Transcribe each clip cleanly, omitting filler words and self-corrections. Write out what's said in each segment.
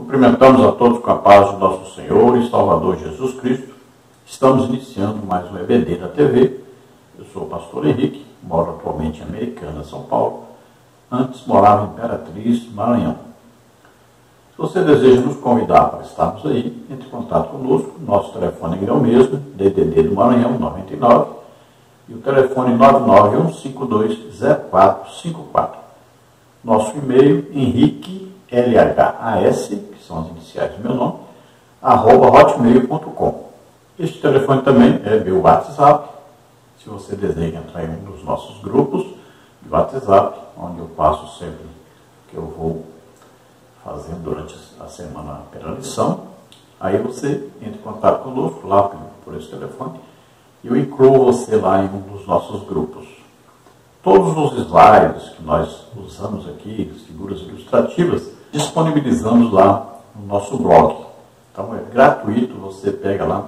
Cumprimentamos a todos com a paz do nosso Senhor e Salvador Jesus Cristo. Estamos iniciando mais um EBD da TV. Eu sou o pastor Henrique, moro atualmente em Americana, São Paulo. Antes morava em Imperatriz, Maranhão. Se você deseja nos convidar para estarmos aí, entre em contato conosco. Nosso telefone é o mesmo, DDD do Maranhão, 99, e o telefone 991520454. Nosso e-mail, Henrique, LHAS, que são as iniciais do meu nome, @hotmail.com. Este telefone também é meu WhatsApp, se você deseja entrar em um dos nossos grupos de WhatsApp, onde eu passo sempre o que eu vou fazendo durante a semana pela lição. Aí você entra em contato conosco lá por esse telefone e eu incluo você lá em um dos nossos grupos. Todos os slides que nós usamos aqui, as figuras ilustrativas, disponibilizamos lá no nosso blog. Então é gratuito, você pega lá.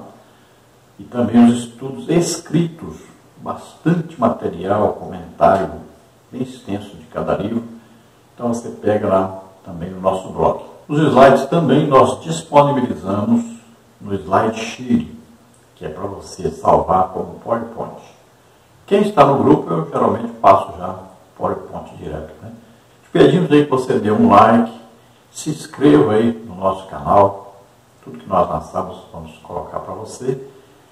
E também os estudos escritos, bastante material, comentário bem extenso de cada livro. Então você pega lá também no nosso blog. Os slides também nós disponibilizamos no SlideShare, que é para você salvar como PowerPoint. Quem está no grupo, eu geralmente passo já PowerPoint direto, né? Te pedimos aí que você dê um like, se inscreva aí no nosso canal. Tudo que nós lançamos, vamos colocar para você.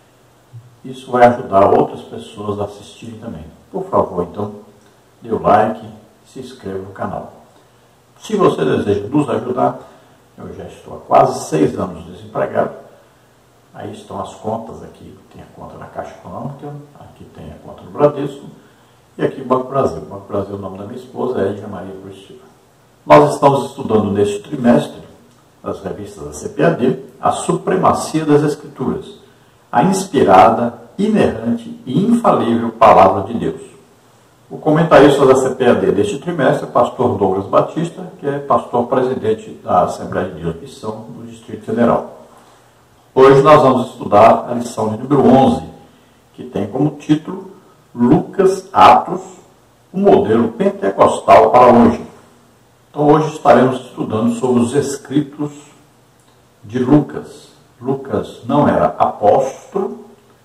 Isso vai ajudar outras pessoas a assistirem também. Por favor, então, dê o like, se inscreva no canal. Se você deseja nos ajudar, eu já estou há quase 6 anos desempregado. Aí estão as contas aqui. Tem a conta na Caixa Econômica, aqui tem a conta do Bradesco e aqui o Banco Brasil. O Banco Brasil, o nome da minha esposa é Edna Maria Priscila. Nós estamos estudando neste trimestre, nas revistas da CPAD, a supremacia das Escrituras, a inspirada, inerrante e infalível Palavra de Deus. O comentarista da CPAD deste trimestre é o pastor Douglas Batista, que é pastor presidente da Assembleia de Deus Missão do Distrito Federal. Hoje nós vamos estudar a lição de número 11, que tem como título Lucas Atos, o modelo pentecostal para hoje. Então hoje estaremos estudando sobre os escritos de Lucas. Lucas não era apóstolo,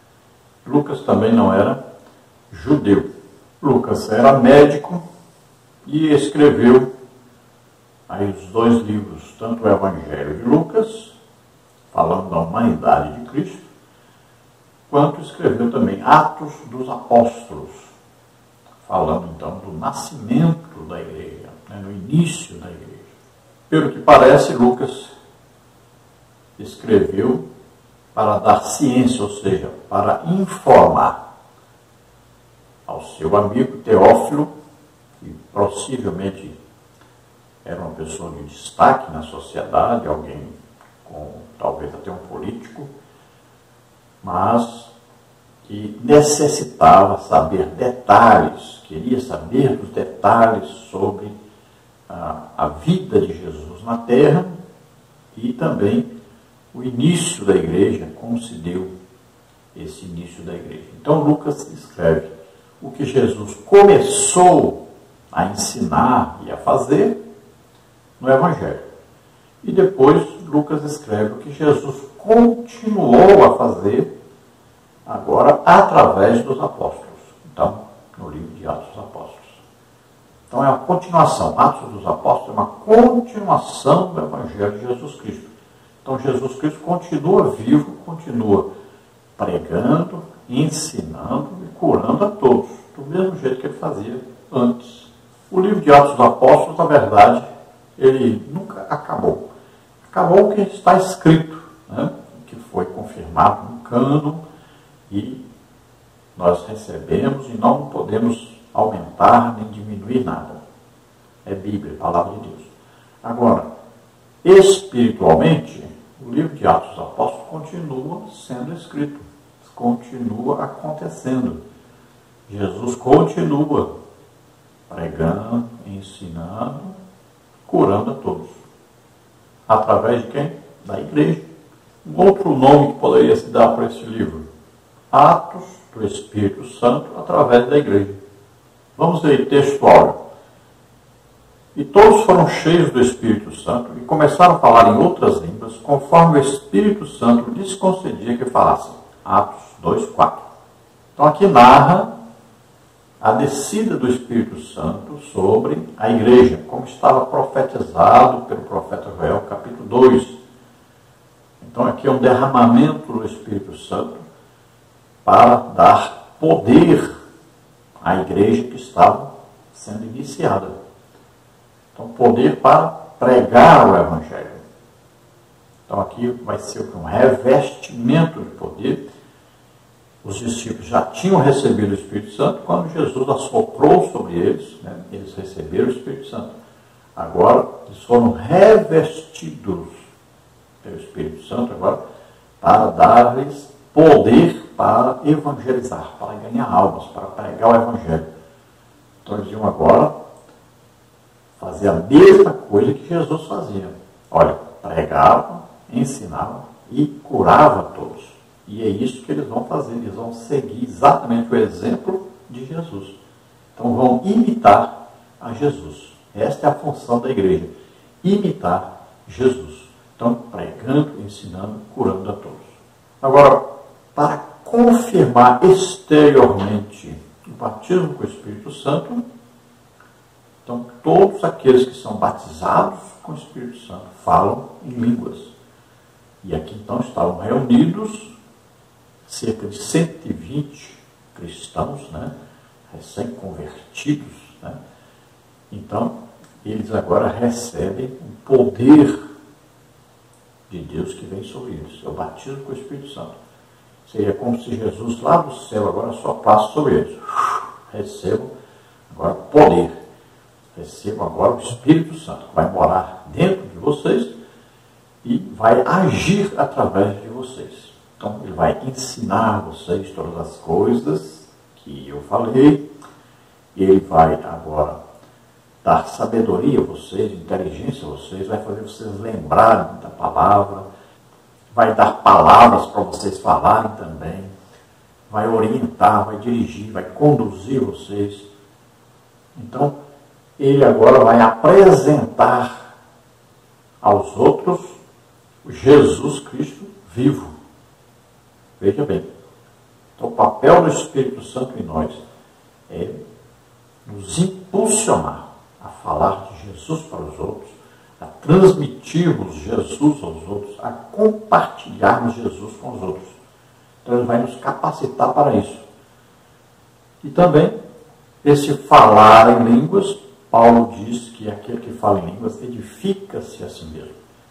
Lucas também não era judeu. Lucas era médico e escreveu aí os 2 livros, tanto o Evangelho de Lucas, falando da humanidade de Cristo, quanto escreveu também Atos dos Apóstolos, falando então do nascimento da igreja, né, no início da igreja. Pelo que parece, Lucas escreveu para dar ciência, ou seja, para informar ao seu amigo Teófilo, que possivelmente era uma pessoa de destaque na sociedade, alguém talvez até um político, mas que necessitava saber detalhes, queria saber dos detalhes sobre a vida de Jesus na terra e também o início da igreja, como se deu esse início da igreja. Então Lucas escreve o que Jesus começou a ensinar e a fazer no Evangelho. E depois Lucas escreve o que Jesus continuou a fazer agora através dos apóstolos. Então, no livro de Atos dos Apóstolos. Então é uma continuação. Atos dos Apóstolos é uma continuação do Evangelho de Jesus Cristo. Então Jesus Cristo continua vivo, continua pregando, ensinando e curando a todos, do mesmo jeito que ele fazia antes. O livro de Atos dos Apóstolos, na verdade, ele nunca acabou. Acabou o que está escrito, né? Que foi confirmado no cânon e nós recebemos e não podemos aumentar nem diminuir nada. É Bíblia, Palavra de Deus. Agora, espiritualmente, o livro de Atos dos Apóstolos continua sendo escrito, continua acontecendo. Jesus continua pregando, ensinando, curando a todos. Através de quem? Da igreja. Um outro nome que poderia se dar para esse livro: Atos do Espírito Santo através da igreja. Vamos ver textual. E todos foram cheios do Espírito Santo e começaram a falar em outras línguas, conforme o Espírito Santo lhes concedia que falassem. Atos 2:4. Então aqui narra a descida do Espírito Santo sobre a igreja, como estava profetizado pelo profeta Joel, capítulo 2. Então aqui é um derramamento do Espírito Santo para dar poder à igreja que estava sendo iniciada. Então, poder para pregar o Evangelho. Então, aqui vai ser um revestimento de poder. Os discípulos já tinham recebido o Espírito Santo quando Jesus assoprou sobre eles, né? Eles receberam o Espírito Santo. Agora, eles foram revestidos pelo Espírito Santo agora para dar-lhes poder para evangelizar, para ganhar almas, para pregar o Evangelho. Então, eles iam agora fazer a mesma coisa que Jesus fazia. Olha, pregava, ensinava e curava todos. E é isso que eles vão fazer. Eles vão seguir exatamente o exemplo de Jesus. Então vão imitar a Jesus. Esta é a função da igreja. Imitar Jesus. Então, pregando, ensinando, curando a todos. Agora, para confirmar exteriormente o batismo com o Espírito Santo, então, todos aqueles que são batizados com o Espírito Santo falam em línguas. E aqui, então, estavam reunidos cerca de 120 cristãos, né, recém-convertidos. Né? Então, eles agora recebem o poder de Deus que vem sobre eles. É o batismo com o Espírito Santo. Seria como se Jesus lá do céu agora soprasse sobre eles. Recebam agora poder. Recebam agora o Espírito Santo, que vai morar dentro de vocês e vai agir através de vocês. Então, ele vai ensinar vocês todas as coisas que eu falei. Ele vai agora dar sabedoria a vocês, inteligência a vocês, vai fazer vocês lembrarem da palavra, vai dar palavras para vocês falarem também, vai orientar, vai dirigir, vai conduzir vocês. Então, ele agora vai apresentar aos outros o Jesus Cristo vivo. Veja bem. Então, o papel do Espírito Santo em nós é nos impulsionar a falar de Jesus para os outros, a transmitirmos Jesus aos outros, a compartilharmos Jesus com os outros. Então, ele vai nos capacitar para isso. E também, esse falar em línguas, Paulo diz que aquele que fala em línguas edifica-se a si mesmo.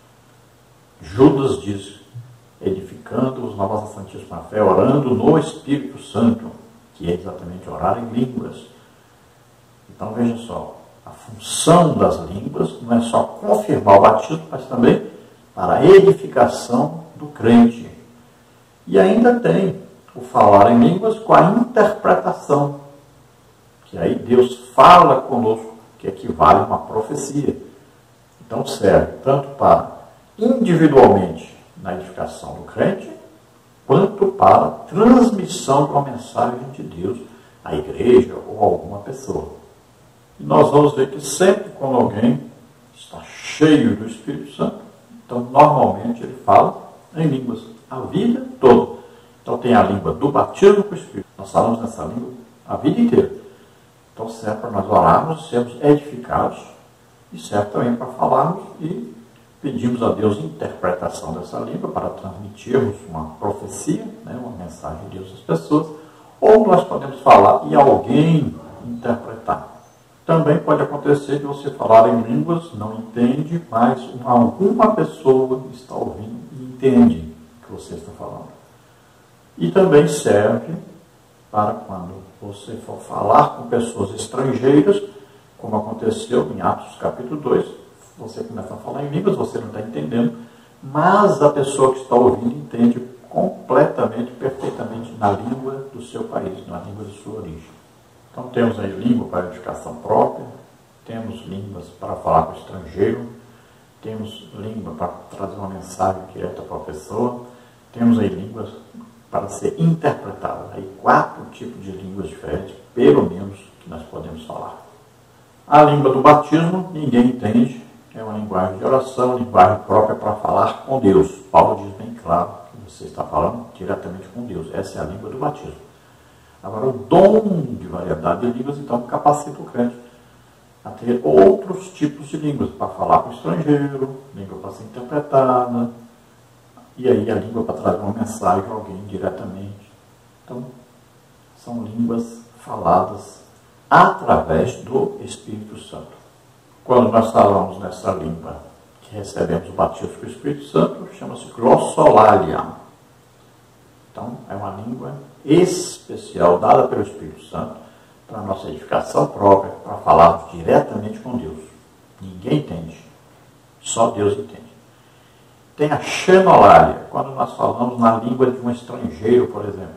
Judas diz, edificando os novos da Santíssima Fé, orando no Espírito Santo, que é exatamente orar em línguas. Então veja só, a função das línguas não é só confirmar o batismo, mas também para a edificação do crente. E ainda tem o falar em línguas com a interpretação, que aí Deus fala conosco, que equivale a uma profecia. Então serve tanto para individualmente na edificação do crente, quanto para a transmissão de uma mensagem de Deus à igreja ou a alguma pessoa. E nós vamos ver que sempre quando alguém está cheio do Espírito Santo, então normalmente ele fala em línguas a vida toda. Então tem a língua do batismo com o Espírito. Nós falamos nessa língua a vida inteira. Então serve para nós orarmos, sermos edificados, e serve também para falarmos e pedimos a Deus interpretação dessa língua para transmitirmos uma profecia, né, uma mensagem de Deus às pessoas, ou nós podemos falar e alguém interpretar. Também pode acontecer de você falar em línguas, não entende, mas alguma pessoa está ouvindo e entende o que você está falando. E também serve para quando você for falar com pessoas estrangeiras, como aconteceu em Atos capítulo 2, você começa a falar em línguas, você não está entendendo, mas a pessoa que está ouvindo entende completamente, perfeitamente na língua do seu país, na língua de sua origem. Então temos aí língua para edificação própria, temos línguas para falar com o estrangeiro, temos língua para trazer uma mensagem direta para a pessoa, temos aí línguas para ser interpretadas, aí 4 tipos de línguas diferentes, pelo menos, que nós podemos falar. A língua do batismo, ninguém entende, é uma linguagem de oração, linguagem própria para falar com Deus. Paulo diz bem claro que você está falando diretamente com Deus. Essa é a língua do batismo. Agora, o dom de variedade de línguas, então, capacita o crente a ter outros tipos de línguas, para falar com o estrangeiro, língua para ser interpretada, e aí a língua para trazer uma mensagem a alguém diretamente. Então, são línguas faladas através do Espírito Santo. Quando nós falamos nessa língua que recebemos o batismo com o Espírito Santo, chama-se glossolalia. Então, é uma língua especial dada pelo Espírito Santo para a nossa edificação própria, para falarmos diretamente com Deus. Ninguém entende, só Deus entende. Tem a xenolalia, quando nós falamos na língua de um estrangeiro, por exemplo.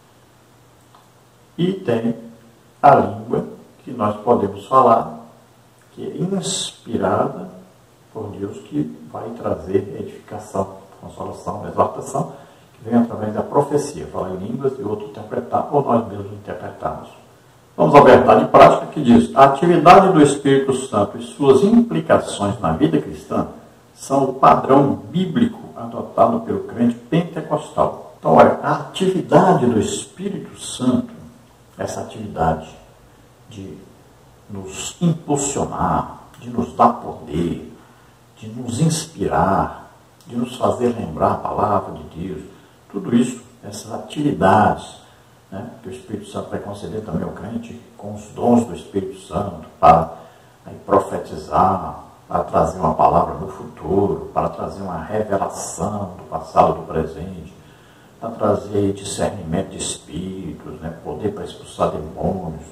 E tem a língua que nós podemos falar, que é inspirada por Deus, que vai trazer edificação, consolação, exortação, que vem através da profecia, falar em línguas e outro interpretar, ou nós mesmos interpretarmos. Vamos à verdade prática que diz: a atividade do Espírito Santo e suas implicações na vida cristã são o padrão bíblico adotado pelo crente pentecostal. Então, olha, a atividade do Espírito Santo, essa atividade de nos impulsionar, de nos dar poder, de nos inspirar, de nos fazer lembrar a palavra de Deus, tudo isso, essas atividades, né, que o Espírito Santo vai conceder também ao crente, com os dons do Espírito Santo, para profetizar, para trazer uma palavra no futuro, para trazer uma revelação do passado, do presente, para trazer discernimento de espíritos, né, poder para expulsar demônios,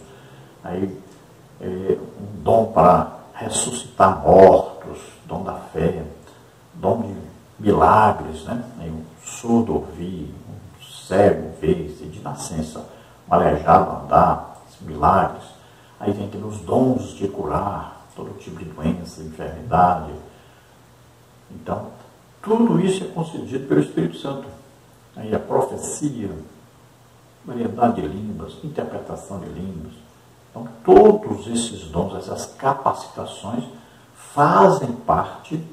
um dom para ressuscitar mortos, dom da fé, dom de milagres, né, um surdo ouvir, um cego ver, de nascença, um aleijado andar, milagres. Aí vem os dons de curar todo tipo de doença, enfermidade. Então, tudo isso é concedido pelo Espírito Santo. Aí a profecia, variedade de línguas, interpretação de línguas. Então, todos esses dons, essas capacitações, fazem parte,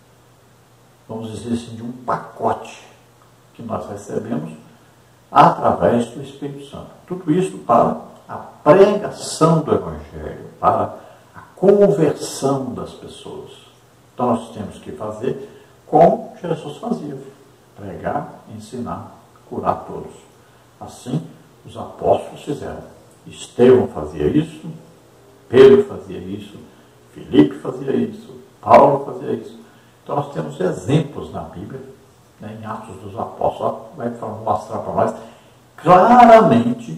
vamos dizer assim, de um pacote que nós recebemos através do Espírito Santo. Tudo isso para a pregação do Evangelho, para a conversão das pessoas. Então nós temos que fazer como Jesus fazia: pregar, ensinar, curar todos. Assim os apóstolos fizeram. Estevão fazia isso, Pedro fazia isso, Filipe fazia isso, Paulo fazia isso. Então nós temos exemplos na Bíblia, né, em Atos dos Apóstolos, vai mostrar para nós claramente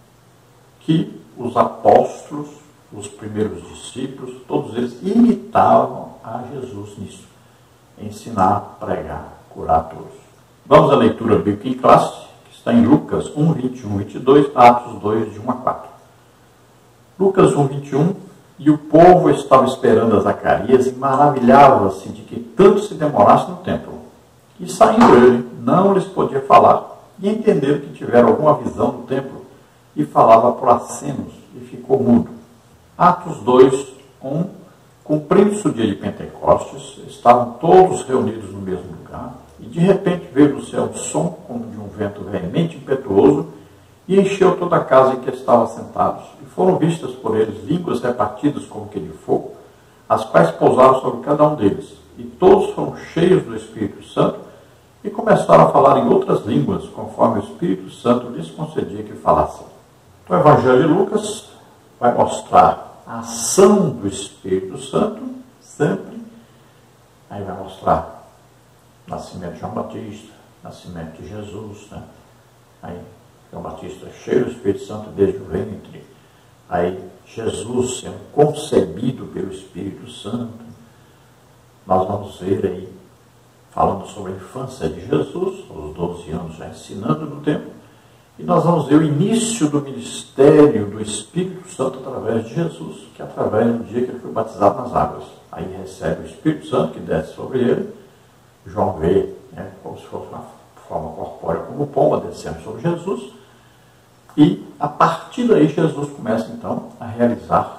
que os apóstolos, os primeiros discípulos, todos eles imitavam a Jesus nisso: ensinar, pregar, curar todos. Vamos à leitura bíblica em classe, que está em Lucas 1, 21, 22, Atos 2, de 1 a 4. Lucas 1, 21. E o povo estava esperando a Zacarias e maravilhava-se de que tanto se demorasse no templo. E saindo ele, não lhes podia falar, e entenderam que tiveram alguma visão do templo, e falava por acenos, e ficou mudo. Atos 2, 1. Cumprindo-se o dia de Pentecostes, estavam todos reunidos no mesmo lugar, e de repente veio do céu um som como de um vento veemente e impetuoso, e encheu toda a casa em que estavam sentados. E foram vistas por eles línguas repartidas como que de fogo, as quais pousaram sobre cada um deles. E todos foram cheios do Espírito Santo, e começaram a falar em outras línguas, conforme o Espírito Santo lhes concedia que falassem. Então, o Evangelho de Lucas vai mostrar a ação do Espírito Santo, sempre. Aí vai mostrar o nascimento de João Batista, nascimento de Jesus, né? Aí João Batista cheio do Espírito Santo desde o ventre. Aí Jesus sendo concebido pelo Espírito Santo. Nós vamos ver aí, falando sobre a infância de Jesus, aos 12 anos já ensinando no templo, e nós vamos ver o início do ministério do Espírito Santo através de Jesus, que é através do dia que ele foi batizado nas águas. Aí recebe o Espírito Santo que desce sobre ele, João vê, né, como se fosse uma forma corpórea, como pomba descendo sobre Jesus, e a partir daí Jesus começa então a realizar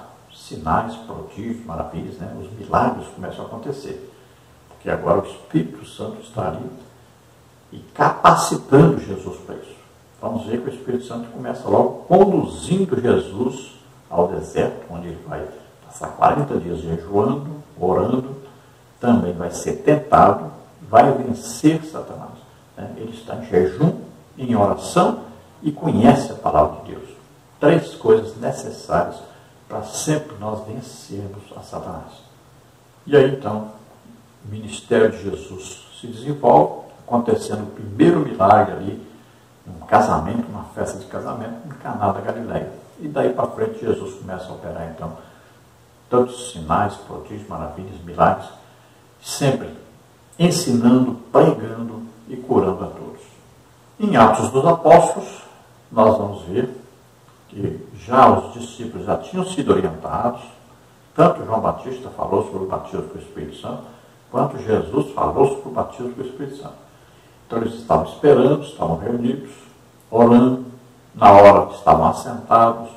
sinais, prodígios, maravilhas, né? Os milagres começam a acontecer. Porque agora o Espírito Santo está ali e capacitando Jesus para isso. Vamos ver que o Espírito Santo começa logo conduzindo Jesus ao deserto, onde ele vai passar 40 dias jejuando, orando, também vai ser tentado, vai vencer Satanás. Né? Ele está em jejum, em oração e conhece a palavra de Deus. 3 coisas necessárias para sempre nós vencermos a Satanás. E aí então, o ministério de Jesus se desenvolve, acontecendo o primeiro milagre ali, um casamento, uma festa de casamento, em Caná da Galileia. E daí para frente Jesus começa a operar então tantos sinais, prodígios, maravilhas, milagres, sempre ensinando, pregando e curando a todos. Em Atos dos Apóstolos, nós vamos ver que já os discípulos já tinham sido orientados, tanto João Batista falou sobre o batismo com o Espírito Santo, quanto Jesus falou sobre o batismo com o Espírito Santo. Então eles estavam esperando, estavam reunidos, orando, na hora que estavam assentados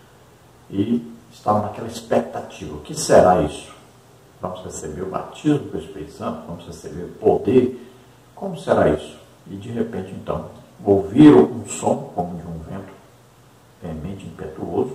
e estavam naquela expectativa. O que será isso? Vamos receber o batismo com o Espírito Santo? Vamos receber o poder? Como será isso? E de repente então, ouviram um som como de um vento veemente, impetuoso,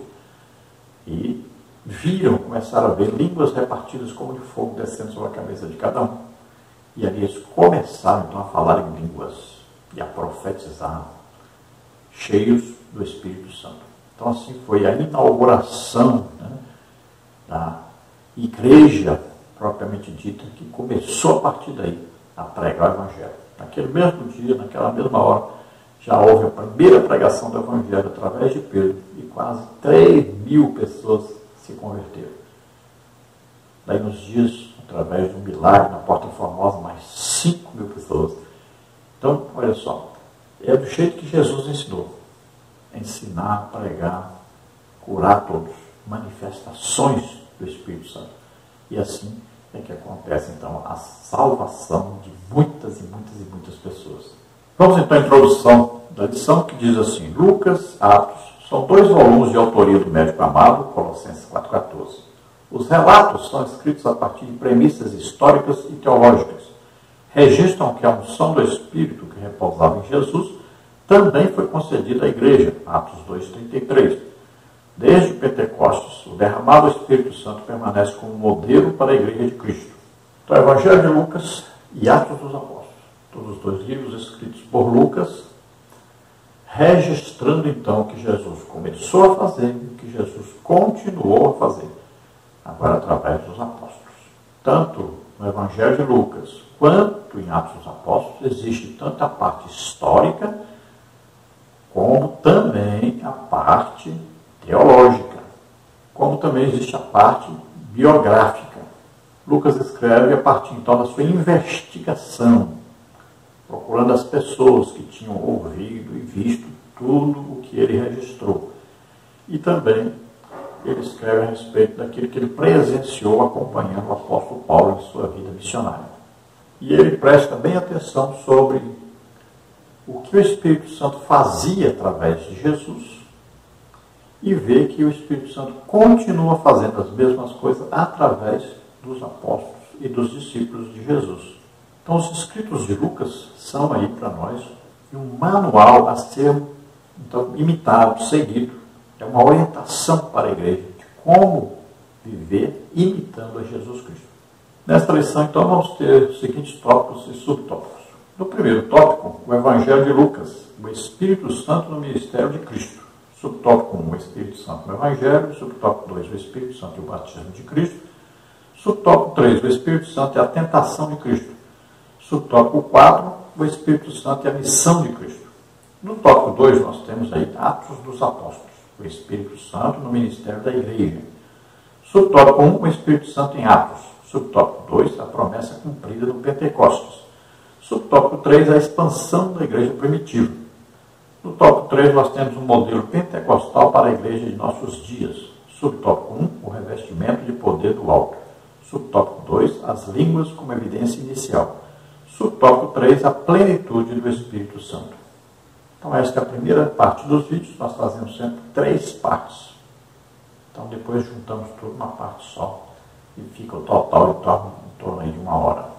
e viram, começaram a ver línguas repartidas como de fogo descendo sobre a cabeça de cada um. E ali eles começaram então a falar em línguas e a profetizar, cheios do Espírito Santo. Então assim foi a inauguração, né, da igreja propriamente dita, que começou a partir daí a pregar o Evangelho. Naquele mesmo dia, naquela mesma hora, já houve a primeira pregação do Evangelho através de Pedro e quase 3.000 pessoas se converteram. Daí nos dias, através de um milagre na Porta Formosa, mais 5.000 pessoas. Então, olha só, é do jeito que Jesus ensinou. Ensinar, pregar, curar todos, manifestações do Espírito Santo. E assim é que acontece, então, a salvação de muitas e muitas e muitas pessoas. Vamos então à introdução da lição, que diz assim: Lucas, Atos, são 2 volumes de autoria do médico amado, Colossenses 4,14. Os relatos são escritos a partir de premissas históricas e teológicas. Registram que a unção do Espírito que repousava em Jesus também foi concedida à igreja, Atos 2,33. Desde Pentecostes, o derramado Espírito Santo permanece como modelo para a igreja de Cristo. Então, Evangelho de Lucas e Atos dos Apóstolos, todos os 2 livros escritos por Lucas, registrando então o que Jesus começou a fazer e o que Jesus continuou a fazer, agora através dos apóstolos. Tanto no Evangelho de Lucas quanto em Atos dos Apóstolos existe tanto a parte histórica como também a parte teológica, como também existe a parte biográfica. Lucas escreve a partir então da sua investigação, procurando as pessoas que tinham ouvido e visto tudo o que ele registrou. E também ele escreve a respeito daquilo que ele presenciou acompanhando o apóstolo Paulo em sua vida missionária. E ele presta bem atenção sobre o que o Espírito Santo fazia através de Jesus e vê que o Espírito Santo continua fazendo as mesmas coisas através dos apóstolos e dos discípulos de Jesus. Então, os escritos de Lucas são aí para nós um manual a ser então, imitado, seguido. É uma orientação para a igreja de como viver imitando a Jesus Cristo. Nesta lição, então, vamos ter os seguintes tópicos e subtópicos. No primeiro tópico, o Evangelho de Lucas, o Espírito Santo no ministério de Cristo. Subtópico 1, o Espírito Santo no Evangelho. Subtópico 2, o Espírito Santo e o batismo de Cristo. Subtópico 3, o Espírito Santo e a tentação de Cristo. Subtópico 4, o Espírito Santo e a missão de Cristo. No tópico 2, nós temos aí Atos dos Apóstolos, o Espírito Santo no ministério da igreja. Subtópico 1, o Espírito Santo em Atos. Subtópico 2, a promessa cumprida no Pentecostes. Subtópico 3, a expansão da igreja primitiva. No tópico 3, nós temos um modelo pentecostal para a igreja de nossos dias. Subtópico 1, o revestimento de poder do alto. Subtópico 2, as línguas como evidência inicial. Subtópico 3, a plenitude do Espírito Santo. Então, esta é a primeira parte dos vídeos. Nós fazemos sempre 3 partes. Então depois juntamos tudo na parte só e fica o total em torno aí de 1 hora.